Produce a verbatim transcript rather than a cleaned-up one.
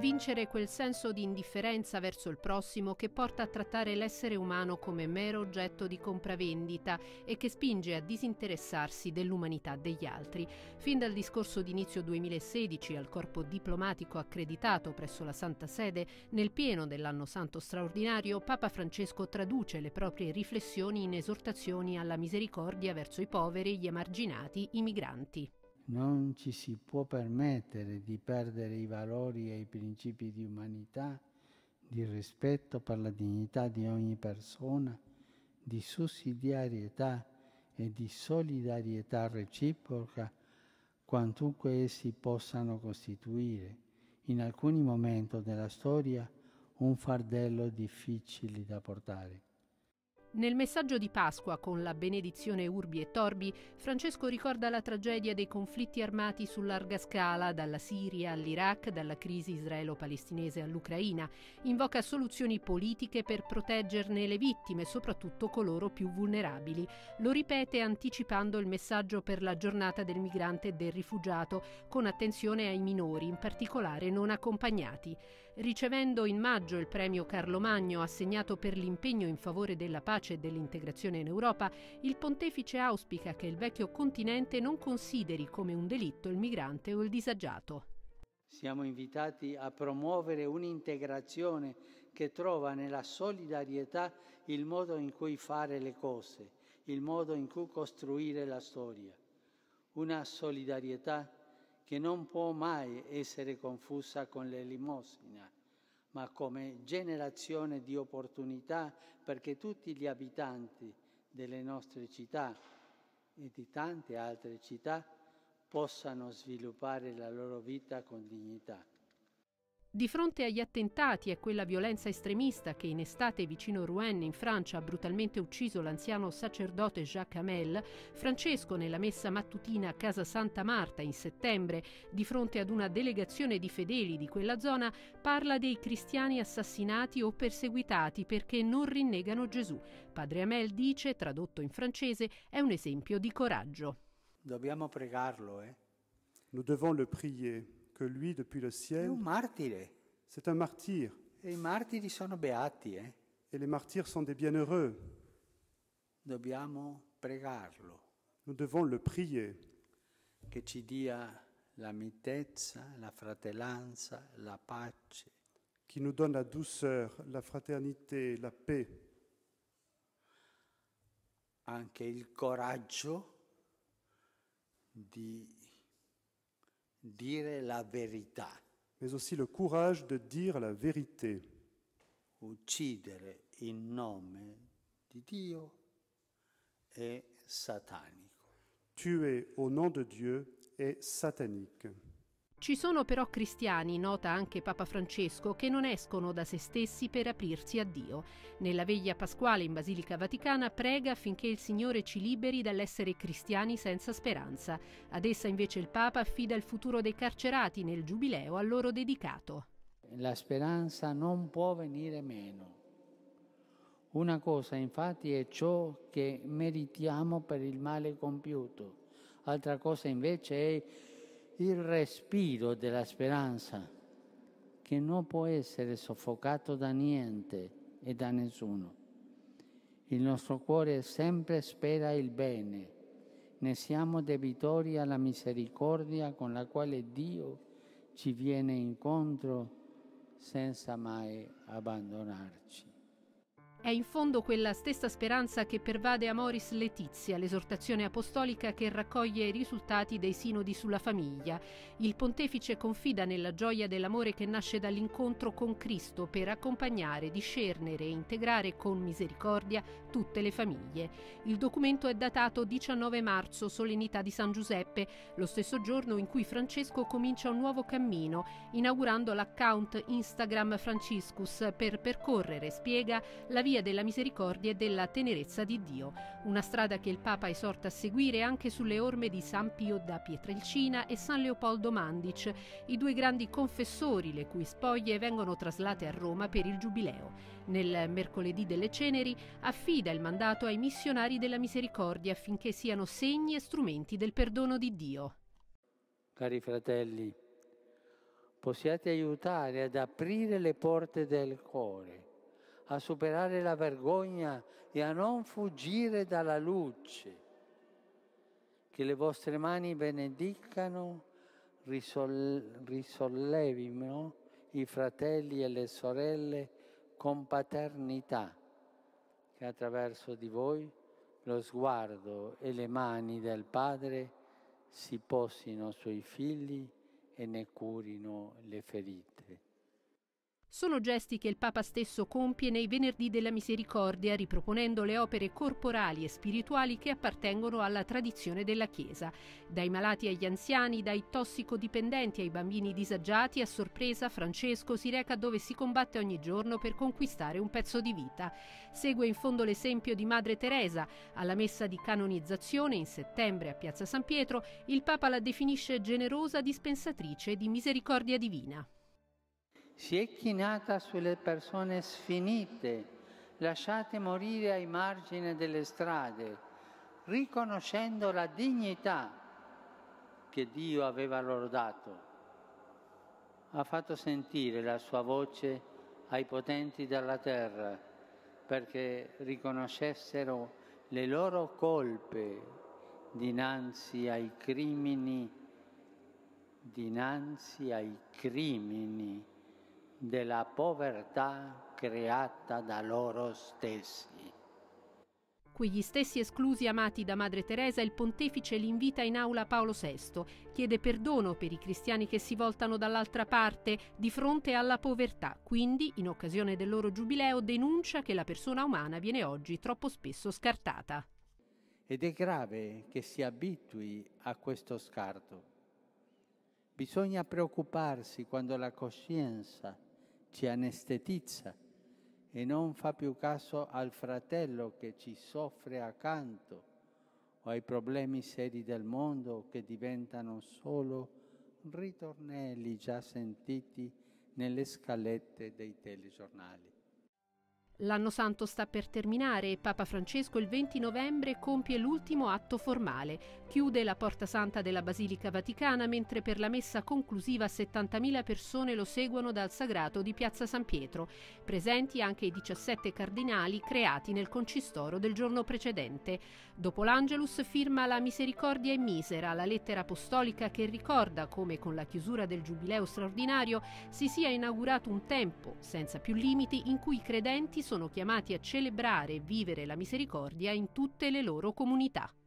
Vincere quel senso di indifferenza verso il prossimo che porta a trattare l'essere umano come mero oggetto di compravendita e che spinge a disinteressarsi dell'umanità degli altri. Fin dal discorso d'inizio duemilasedici al corpo diplomatico accreditato presso la Santa Sede, nel pieno dell'anno santo straordinario, Papa Francesco traduce le proprie riflessioni in esortazioni alla misericordia verso i poveri, gli emarginati, i migranti. Non ci si può permettere di perdere i valori e i principi di umanità, di rispetto per la dignità di ogni persona, di sussidiarietà e di solidarietà reciproca, quantunque essi possano costituire, in alcuni momenti della storia, un fardello difficile da portare. Nel messaggio di Pasqua, con la benedizione Urbi et Orbi, Francesco ricorda la tragedia dei conflitti armati su larga scala, dalla Siria all'Iraq, dalla crisi israelo-palestinese all'Ucraina. Invoca soluzioni politiche per proteggerne le vittime, soprattutto coloro più vulnerabili. Lo ripete anticipando il messaggio per la giornata del migrante e del rifugiato, con attenzione ai minori, in particolare non accompagnati. Ricevendo in maggio il premio Carlo Magno, assegnato per l'impegno in favore della pace e dell'integrazione in Europa, il pontefice auspica che il vecchio continente non consideri come un delitto il migrante o il disagiato. Siamo invitati a promuovere un'integrazione che trova nella solidarietà il modo in cui fare le cose, il modo in cui costruire la storia. Una solidarietà che non può mai essere confusa con l'elemosina, ma come generazione di opportunità perché tutti gli abitanti delle nostre città e di tante altre città possano sviluppare la loro vita con dignità. Di fronte agli attentati e a quella violenza estremista che in estate vicino Rouen, in Francia, ha brutalmente ucciso l'anziano sacerdote Jacques Hamel, Francesco, nella messa mattutina a Casa Santa Marta in settembre, di fronte ad una delegazione di fedeli di quella zona, parla dei cristiani assassinati o perseguitati perché non rinnegano Gesù. Padre Hamel dice, tradotto in francese, è un esempio di coraggio. Dobbiamo pregarlo, eh? Nous devons le prier. Que lui, depuis le ciel, è un martire. C'est un martyr. E i martiri sono beati, eh? Et les martyrs sont des bienheureux. Dobbiamo pregarlo. Nous devons le prier. Che ci dia la mitezza, la fratellanza, la pace. Qui nous donne la douceur, la fraternité, la paix. Anche il coraggio di dire la verità. Mais aussi le courage de dire la vérité. Uccidere in nome di Dio è satanico. Tuer au nom de Dieu est satanique. Ci sono però cristiani, nota anche Papa Francesco, che non escono da se stessi per aprirsi a Dio. Nella veglia pasquale in Basilica Vaticana prega affinché il Signore ci liberi dall'essere cristiani senza speranza. Ad essa invece il Papa affida il futuro dei carcerati nel giubileo a loro dedicato. La speranza non può venire meno. Una cosa infatti è ciò che meritiamo per il male compiuto, altra cosa invece è il respiro della speranza, che non può essere soffocato da niente e da nessuno. Il nostro cuore sempre spera il bene, ne siamo debitori alla misericordia con la quale Dio ci viene incontro senza mai abbandonarci. È in fondo quella stessa speranza che pervade Amoris Laetitia, l'esortazione apostolica che raccoglie i risultati dei sinodi sulla famiglia. Il pontefice confida nella gioia dell'amore che nasce dall'incontro con Cristo per accompagnare, discernere e integrare con misericordia tutte le famiglie. Il documento è datato diciannove marzo, solennità di San Giuseppe, lo stesso giorno in cui Francesco comincia un nuovo cammino, inaugurando l'account Instagram Franciscus per percorrere, spiega, la via della misericordia e della tenerezza di Dio, una strada che il Papa esorta a seguire anche sulle orme di San Pio da Pietrelcina e San Leopoldo Mandic, i due grandi confessori le cui spoglie vengono traslate a Roma per il Giubileo. Nel mercoledì delle Ceneri affida il mandato ai missionari della misericordia affinché siano segni e strumenti del perdono di Dio. Cari fratelli, possiate aiutare ad aprire le porte del cuore, a superare la vergogna e a non fuggire dalla luce. Che le vostre mani benedicano, risol- risollevino i fratelli e le sorelle con paternità, che attraverso di voi lo sguardo e le mani del Padre si posino sui figli e ne curino le ferite. Sono gesti che il Papa stesso compie nei Venerdì della Misericordia, riproponendo le opere corporali e spirituali che appartengono alla tradizione della Chiesa. Dai malati agli anziani, dai tossicodipendenti ai bambini disagiati, a sorpresa Francesco si reca dove si combatte ogni giorno per conquistare un pezzo di vita. Segue in fondo l'esempio di Madre Teresa. Alla messa di canonizzazione in settembre a Piazza San Pietro, il Papa la definisce generosa dispensatrice di misericordia divina. Si è chinata sulle persone sfinite, lasciate morire ai margini delle strade, riconoscendo la dignità che Dio aveva loro dato. Ha fatto sentire la sua voce ai potenti della terra, perché riconoscessero le loro colpe dinanzi ai crimini, dinanzi ai crimini della povertà creata da loro stessi. Quegli stessi esclusi amati da Madre Teresa, il pontefice li invita in aula Paolo sesto, chiede perdono per i cristiani che si voltano dall'altra parte di fronte alla povertà, quindi in occasione del loro giubileo denuncia che la persona umana viene oggi troppo spesso scartata. Ed è grave che si abitui a questo scarto. Bisogna preoccuparsi quando la coscienza ci anestetizza e non fa più caso al fratello che ci soffre accanto o ai problemi seri del mondo che diventano solo ritornelli già sentiti nelle scalette dei telegiornali. L'anno santo sta per terminare e Papa Francesco il venti novembre compie l'ultimo atto formale. Chiude la Porta Santa della Basilica Vaticana, mentre per la messa conclusiva settantamila persone lo seguono dal Sagrato di Piazza San Pietro. Presenti anche i diciassette cardinali creati nel concistoro del giorno precedente. Dopo l'Angelus firma la Misericordia in Misera, la lettera apostolica che ricorda come con la chiusura del Giubileo straordinario si sia inaugurato un tempo senza più limiti in cui i credenti sono chiamati a celebrare e vivere la misericordia in tutte le loro comunità.